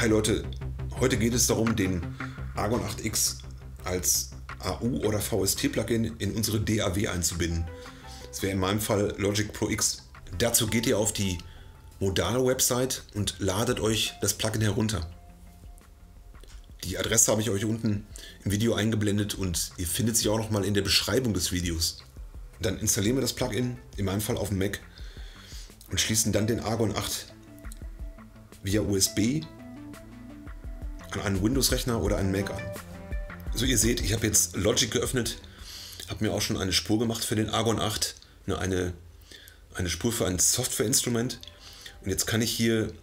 Hi Leute, heute geht es darum, den Argon 8X als AU oder VST-Plugin in unsere DAW einzubinden. Das wäre in meinem Fall Logic Pro X. Dazu geht ihr auf die Modal-Website und ladet euch das Plugin herunter. Die Adresse habe ich euch unten im Video eingeblendet und ihr findet sie auch noch mal in der Beschreibung des Videos. Dann installieren wir das Plugin, in meinem Fall auf dem Mac, und schließen dann den Argon 8 via USB an einen Windows-Rechner oder einen Mac an. So, ihr seht, ich habe jetzt Logic geöffnet, habe mir auch schon eine Spur gemacht für den Argon 8, eine Spur für ein Softwareinstrument, und jetzt kann ich hier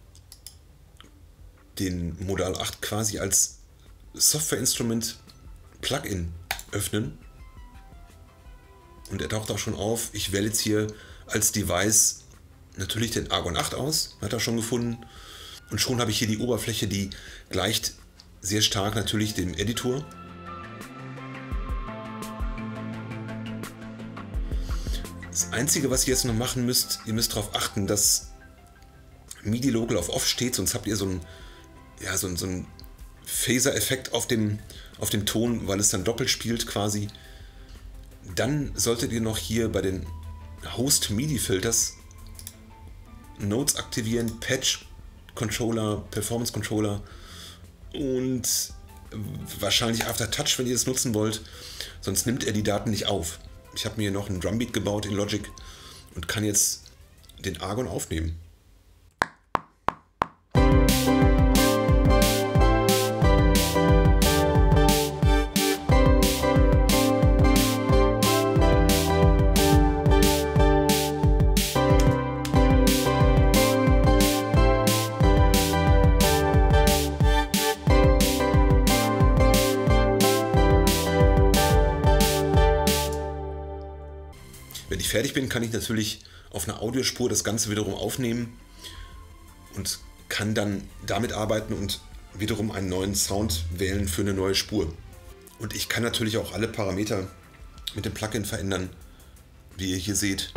den Modal 8 quasi als Softwareinstrument Plugin öffnen und er taucht auch schon auf. Ich wähle jetzt hier als Device natürlich den Argon 8 aus, hat er schon gefunden, und schon habe ich hier die Oberfläche, die gleicht sehr stark natürlich dem Editor. Das Einzige, was ihr jetzt noch machen müsst, ihr müsst darauf achten, dass MIDI Local auf Off steht, sonst habt ihr so einen Phaser-Effekt auf dem Ton, weil es dann doppelt spielt quasi. Dann solltet ihr noch hier bei den Host MIDI Filters Nodes aktivieren, Patch Controller, Performance Controller und wahrscheinlich Aftertouch, wenn ihr das nutzen wollt, sonst nimmt er die Daten nicht auf. Ich habe mir hier noch einen Drumbeat gebaut in Logic und kann jetzt den Argon aufnehmen. Wenn ich fertig bin, kann ich natürlich auf einer Audiospur das Ganze wiederum aufnehmen und kann dann damit arbeiten und wiederum einen neuen Sound wählen für eine neue Spur. Und ich kann natürlich auch alle Parameter mit dem Plugin verändern, wie ihr hier seht.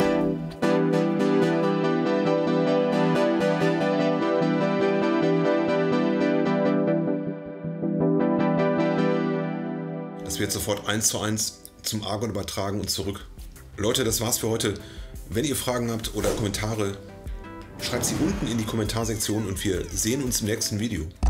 Das wird sofort 1:1 zum Argon übertragen und zurück. Leute, das war's für heute. Wenn ihr Fragen habt oder Kommentare, schreibt sie unten in die Kommentarsektion und wir sehen uns im nächsten Video.